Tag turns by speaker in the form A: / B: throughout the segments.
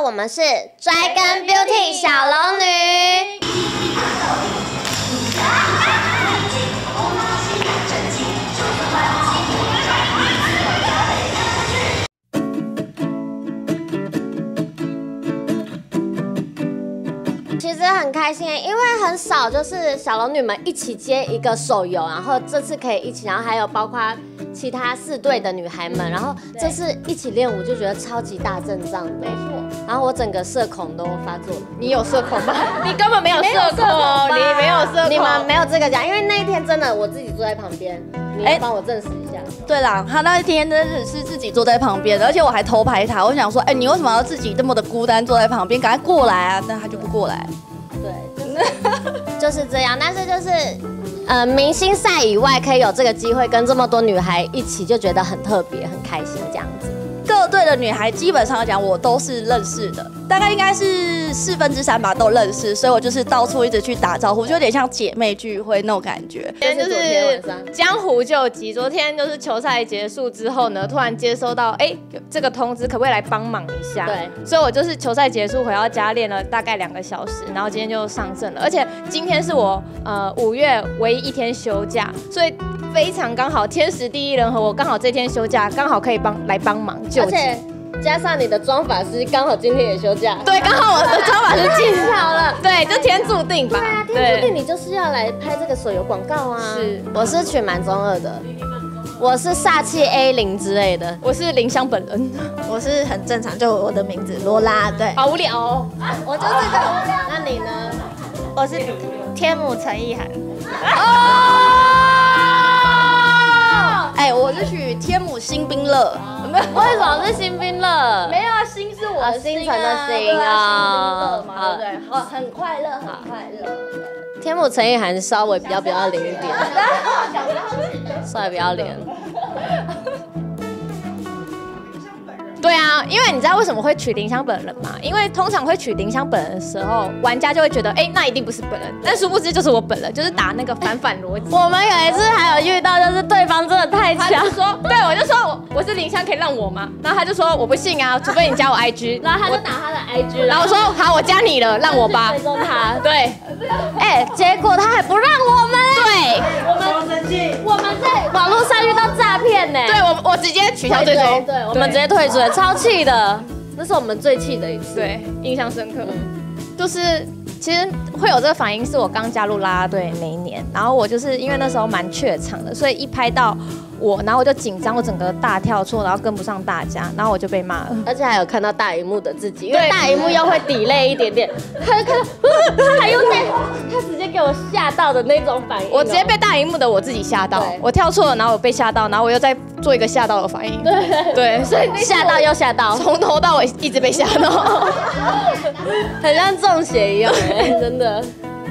A: 我们是 Dragon Beauty 小龙女。其实很开心，因为很少就是小龙女们一起接一个手游，然后这次可以一起，然后还有包括其他4队的女孩们，然后这次一起练舞就觉得超级大阵仗的，没错。然后我整个社恐都发作了。
B: 你有社恐吗？你根本没有社恐，你没有社恐，
A: 你们没有这个讲，因为那一天真的我自己坐在旁边，你要帮我证实一下。
C: 对啦，他那一天真的是自己坐在旁边的，而且我还偷拍他，我想说，你为什么要自己这么的孤单坐在旁边？赶快过来啊！但他就不过来。
A: 对，就是这样。但是就是，明星赛以外可以有这个机会跟这么多女孩一起，就觉得很特别、很开心这样子。
C: 各队的女孩基本上来讲，我都是认识的，大概应该是3/4吧，都认识，所以我就是到处一直去打招呼，就有点像姐妹聚会那种感觉。
B: 今天就是江湖救急，昨天就是球赛结束之后呢，突然接收到这个通知，可不可以来帮忙一下？
A: 对，
B: 所以我就是球赛结束回到家练了大概2个小时，然后今天就上阵了，而且今天是我5月唯一1天休假，所以非常刚好，天时地利人和，我刚好这天休假，刚好可以来帮忙救急。
A: 而且加上你的妆发师刚好今天也休假，
B: 对，刚好我的妆发师进
A: 好了，
B: 对，就天注定吧。
A: 对啊，天注定你就是要来拍这个手游广告啊。
B: 是，
A: 我是取蛮中二的，我是煞气 A0之类的，
B: 我是林香本人，
D: 我是很正常，就我的名字罗拉，对，
B: 好无聊哦。
D: 我就这个。
A: 那你呢？
D: 我是天母陈意涵。
C: 我是取天母新兵乐。
A: 为什么是新兵乐？
C: 没有啊，新是我的
A: 星辰的星啊，
C: 对不对？很快乐，很快乐。
A: 天母陈意涵稍微比较不要脸一点，稍微不要脸。
B: 对啊，因为你知道为什么会取林香本人吗？因为通常会取林香本人的时候，玩家就会觉得，那一定不是本人，但殊不知就是我本人，就是打那个反逻辑。
A: 我们有一次还有遇到，就是对方真的太强，
B: 对，我就说我是林香，可以让我吗？然后他就说我不信啊，除非你加我 IG。
A: 然后他就拿他的 IG，
B: 然后我说好，我加你了，让我吧。
A: 追踪他，
B: 对，
A: 结果他还不让我们，
B: 对，
A: 我们在网络上遇到诈骗呢。
B: 对我直接取消追踪，
A: 对，我们直接退追，超气的，那是我们最气的一次，
B: 对，印象深刻。就是其实会有这个反应，是我刚加入啦啦队那一年，然后我就是因为那时候蛮怯场的，所以一拍到我，然后我就紧张，我整个大跳错，然后跟不上大家，然后我就被骂了，
A: 而且还有看到大荧幕的自己，因为大荧幕又会delay一点点，他还用他直接给我吓到的那种反应，
B: 我直接被大荧幕的我自己吓到，我跳错了，然后我被吓到，然后我又再做一个吓到的反应，对，所以
A: 吓到又吓到，
B: 从头到尾一直被吓到，
A: 很像中邪一样，真的。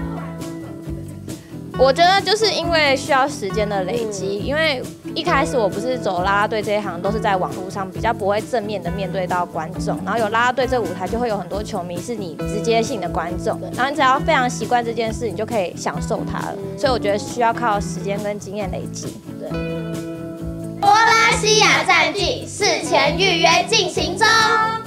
B: 我觉得就是因为需要时间的累积，因为一开始我不是走啦啦队这一行，都是在网络上比较不会正面的面对到观众，然后有啦啦队这舞台就会有很多球迷是你直接性的观众，然后你只要非常习惯这件事，你就可以享受它了。所以我觉得需要靠时间跟经验累积。对。
A: 波拉西亚战绩事前预约进行中。